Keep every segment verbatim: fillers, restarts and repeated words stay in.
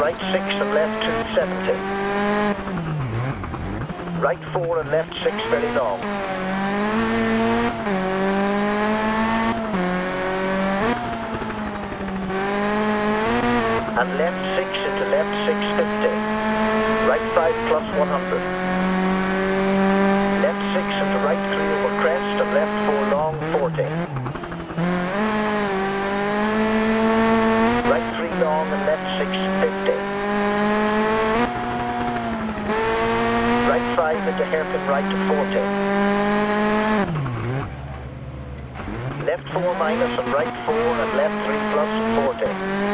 right six and left two seventy. Right four and left six very long. And left six into left six fifty. Right five plus one hundred. Left six into right three over crest and left four long forty. Right three long and left six fifty. Right five into hairpin right to forty. Left four minus and right four and left three plus forty.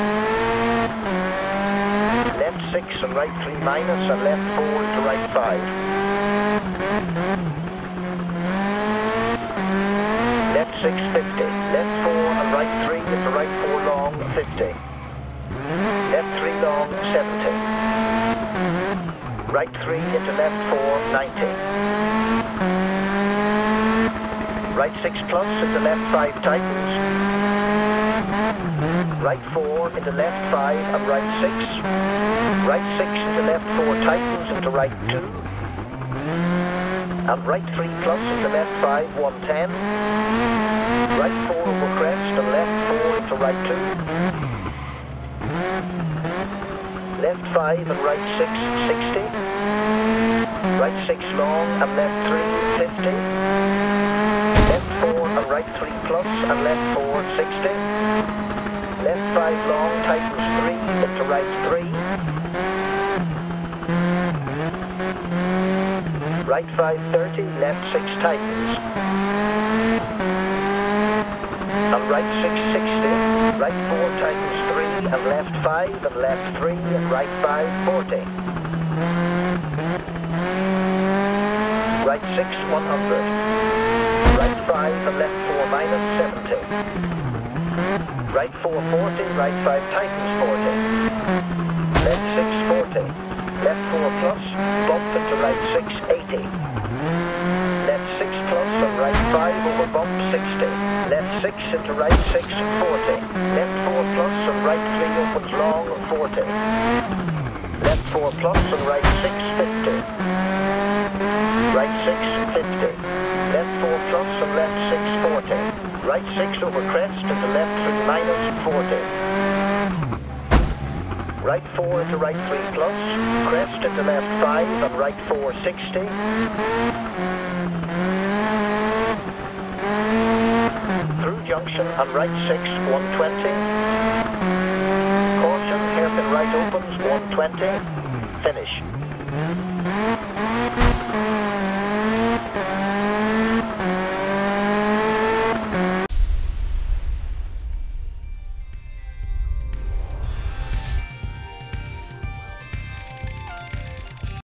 Left six and right three minus and left four into right five. Left six fifty. Left four and right three into right four long fifty. Left three long seventy. Right three into left four ninety. Right six plus into left five tightens. Right four into left five and right six. Right six into left four tightens into right two. And right three plus into left five one ten. Right four over crest and left four into right two. Left five and right six sixty. Right six long and left three fifty. Left four and right three plus and left four sixty. Left five long tightens three into right three. Right five thirty, left six tightens. And right six sixty, right four tightens three and left five and left three and right five forty. Right six one hundred. Right five and left four minus seventy. Right four forty, right five tightens forty. Left six forty. Left four plus, bump into right six eighty. Left six plus and right five over bump sixty. Left six into right six forty. Left four plus and right three opens long forty. Left four plus and right six fifty. Right six fifty. Left four plus and left six forty. Right six over crest into left three minus forty. Right four into right three plus, crest into left five and right four sixty. Through junction and right six one twenty. Caution, hairpin right opens one twenty. Finish.